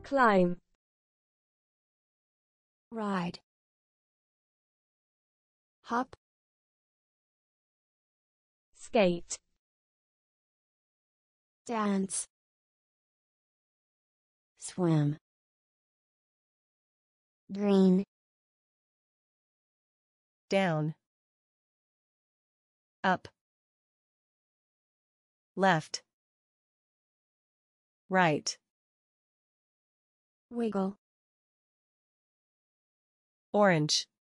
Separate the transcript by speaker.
Speaker 1: climb,
Speaker 2: ride, hop,
Speaker 1: skate,
Speaker 2: dance, swim, green,
Speaker 3: down, up, left, right,
Speaker 2: wiggle,
Speaker 3: orange,